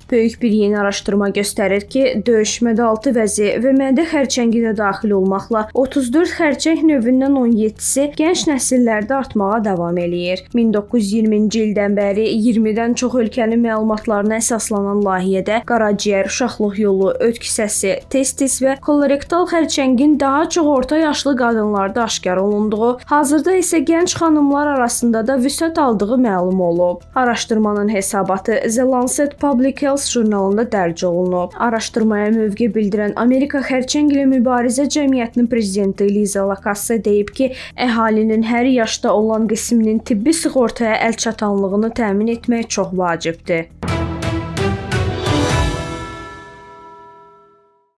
Böyük bir yeni araşdırma göstərir ki, döyüşmədə 6 vəzi və mədə xərçəngi də daxil olmaqla 34 xərçəng növündən 17-si gənc nəsillərdə artmağa davam eləyir. 1920-ci ildən bəri 20-dən çox ölkənin məlumatlarına əsaslanan layihədə qaraciyər, uşaqlıq yolu, öd kisəsi, testis və kolorektal xərçəngin daha çox orta yaşlı qadınlarda aşkar olunduğu, hazırda isə gənc xanımlar arasında da vüsət aldığı məlum olub. Araşdırmanın hesabatı The Lancet Public Health jurnalında dərc olunub. Araşdırmaya mövqe bildirən Amerika Xərçəng ilə Mübarizə Cəmiyyətinin prezidenti Liza Lacasse deyib ki, əhalinin hər yaşda olan qisminin tibbi sığortaya əlçatanlığını təmin etmək çox vacibdir.